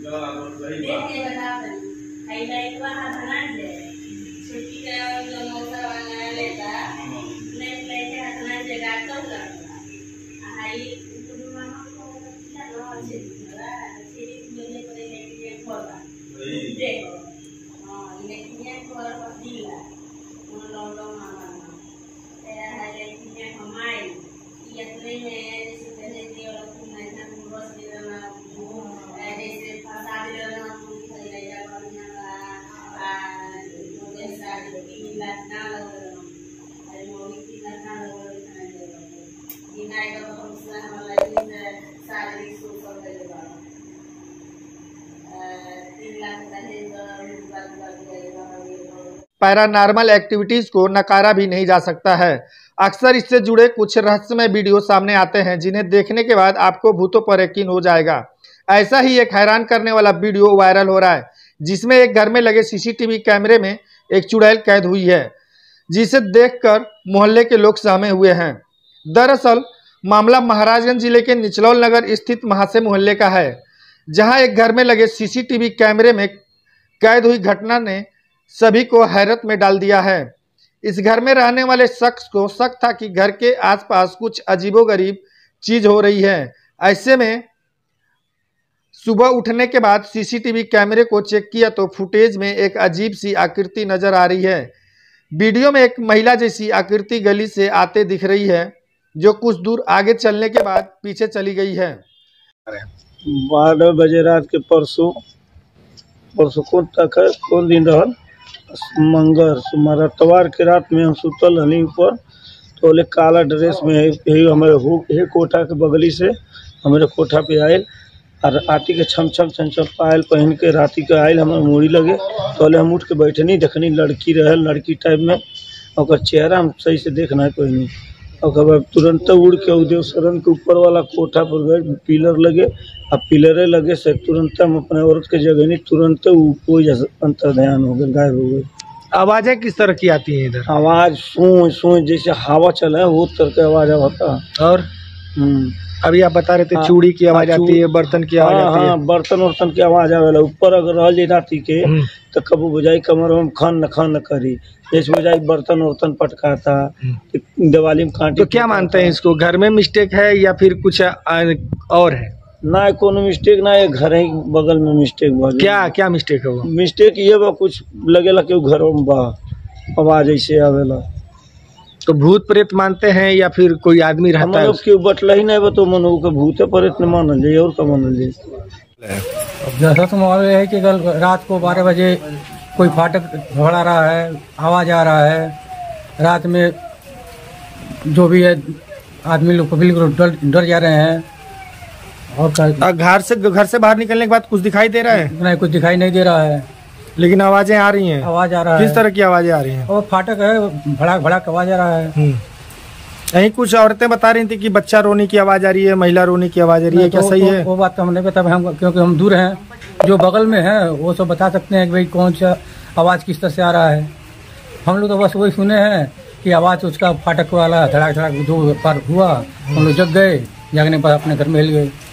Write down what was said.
Paranormal activities को नकारा भी नहीं जा सकता है। अक्सर इससे जुड़े कुछ रहस्यमय वीडियो सामने आते हैं जिन्हें देखने के बाद आपको भूतों पर यकीन हो जाएगा। ऐसा ही एक हैरान करने वाला वीडियो वायरल हो रहा है जिसमें एक घर में लगे सीसीटीवी कैमरे में एक चुड़ैल कैद हुई है, जिसे देखकर मोहल्ले के लोग सहमे हुए हैं। दरअसल मामला महाराजगंज जिले के निचलौल नगर स्थित महासे मोहल्ले का है, जहां एक घर में लगे सीसीटीवी कैमरे में कैद हुई घटना ने सभी को हैरत में डाल दिया है। इस घर में रहने वाले शख्स को शक था कि घर के आसपास कुछ अजीबोगरीब चीज हो रही है। ऐसे में सुबह उठने के बाद सीसीटीवी कैमरे को चेक किया तो फुटेज में एक अजीब सी आकृति नजर आ रही है। वीडियो में एक महिला जैसी आकृति गली से आते दिख रही है, जो कुछ दूर आगे चलने के बाद पीछे चली गई है। 12 बजे रात के परसों कौन दिन रहल मंगर सुमरतवार के रात में हम सुतल हनी ऊपर, तो बोले काला ड्रेस में हमारे कोठा के बगली से हमारे कोठा पे आयल और आती के छम पायल पहन के राती के आयल हमारे मूड़ी लगे, तो हम उठ के बैठनी देखनी लड़की रहे, लड़की टाइप में और चेहरा हम सही से देखना है कोई नहीं। और तुरंत उड़ के उदय शरण के ऊपर वाला कोठा पर गए, पिलर लगे और पिलरे लगे से तुरंत हम अपने औरत के जगह नहीं, तुरंत कोई जैसे अंतर ध्यान हो गए, गायब हो गए। आवाजें किस तरह की आती हैं इधर? आवाज सूं जैसे हवा चला है वो तरह की आवाज होता है। और अभी आप बता रहे थे चूड़ी की आवाज आती है, बर्तन की आवाज आती है। हाँ, बर्तन वर्तन की आवाज आवेला। ऊपर अगर रह राती के तो कबू बुझाई कमर में खान न करी, जैसे बुझाई बर्तन वर्तन पटकाता, दिवाली में कांटे। तो क्या मानते हैं इसको, घर में मिस्टेक है या फिर कुछ और है? ना कोनो मिस्टेक ना है, घर ही बगल में मिस्टेक। क्या मिस्टेक है वो? मिस्टेक ये बा कुछ लगेला कि घर में बा आवाज ऐसे आवेला। तो भूत प्रेत मानते हैं या फिर कोई आदमी रहता है? उसके बटला ही नहीं तो मनो के भूत प्रेत न मानल जाए और का मानल जाए। जैसा तो मालूम है कि कल रात को 12 बजे कोई फाटक धड़ा रहा है, आवाज आ रहा है। रात में जो भी है आदमी लोग को बिल्कुल डर जा रहे हैं। और घर से बाहर निकलने के बाद कुछ दिखाई दे रहा है? नहीं, कुछ दिखाई नहीं दे रहा है, लेकिन आवाजें आ रही हैं। आवाज आ रहा है। किस तरह की आवाजें आ रही हैं? वो फाटक है, भड़ाक भड़ाक आवाज आ रहा है। यही कुछ औरतें बता रही थी कि बच्चा रोने की आवाज आ रही है, महिला रोने की आवाज आ रही है। क्या सही है? वो बात तो हम नहीं बता, क्योंकि हम दूर हैं। जो बगल में है वो सब बता सकते हैं कि भाई कौन सा आवाज किस तरह से आ रहा है। हम लोग तो बस वही सुने हैं कि आवाज उसका फाटक वाला धड़ाक धड़ाक जो पर हुआ, हम लोग जग गए, जागने पर अपने घर में हिल गए।